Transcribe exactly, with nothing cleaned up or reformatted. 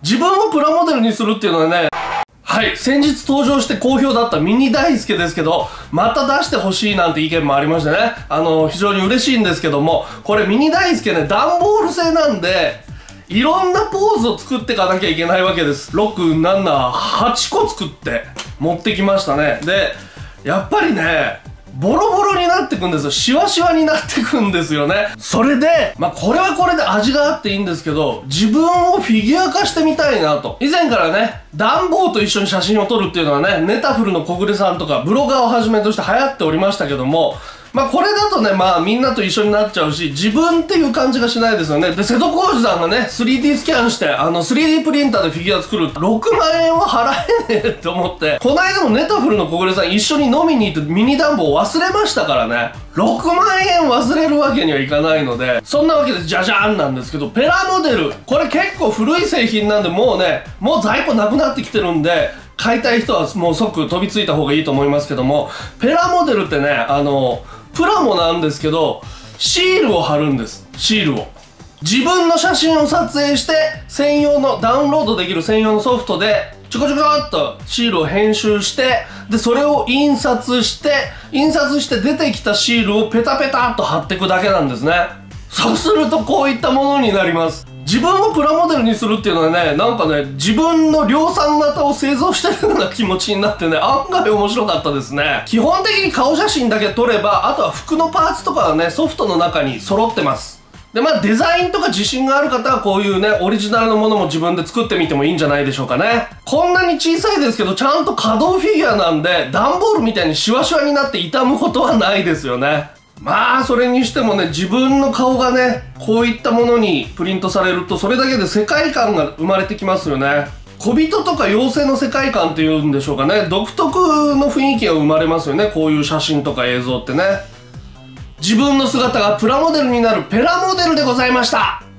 自分をプラモデルにするっていうのはね、はい、先日登場して好評だったミニ大輔ですけど、また出してほしいなんて意見もありましてね、あの、非常に嬉しいんですけども、これミニ大輔ね、段ボール製なんで、いろんなポーズを作っていかなきゃいけないわけです。ろく、なな、はちこ作って持ってきましたね。で、やっぱりね、ボロボロになってくんですよ。シワシワになってくんですよね。それで、まあ、これはこれで味があっていいんですけど、自分をフィギュア化してみたいなと。以前からね、段ボーと一緒に写真を撮るっていうのはね、ネタフルの小暮さんとかブロガーをはじめとして流行っておりましたけども、まあこれだとね、まあみんなと一緒になっちゃうし、自分っていう感じがしないですよね。で、瀬戸康史さんがね、スリーディー スキャンして、あの スリーディー プリンターでフィギュア作る。ろくまんえんは払えねえって思って、こないだもネタフルの小暮さん一緒に飲みに行ってミニ暖房忘れましたからね。ろくまんえん忘れるわけにはいかないので、そんなわけでじゃじゃーんなんですけど、ペラモデル。これ結構古い製品なんで、もうね、もう在庫なくなってきてるんで、買いたい人はもう即飛びついた方がいいと思いますけども、ペラモデルってね、あの、プラモなんですけど、シールを貼るんです。シールを。自分の写真を撮影して、専用の、ダウンロードできる専用のソフトで、ちょこちょこっとシールを編集して、で、それを印刷して、印刷して出てきたシールをペタペタっと貼っていくだけなんですね。そうするとこういったものになります。自分をプラモデルにするっていうのはね、なんかね、自分の量産型を製造してるような気持ちになってね、案外面白かったですね。基本的に顔写真だけ撮れば、あとは服のパーツとかはね、ソフトの中に揃ってます。で、まあデザインとか自信がある方はこういうね、オリジナルのものも自分で作ってみてもいいんじゃないでしょうかね。こんなに小さいですけど、ちゃんと可動フィギュアなんで、段ボールみたいにシワシワになって傷むことはないですよね。まあそれにしてもね、自分の顔がね、こういったものにプリントされると、それだけで世界観が生まれてきますよね。小人とか妖精の世界観っていうんでしょうかね、独特の雰囲気が生まれますよね、こういう写真とか映像ってね。自分の姿がプラモデルになるペラモデルでございました。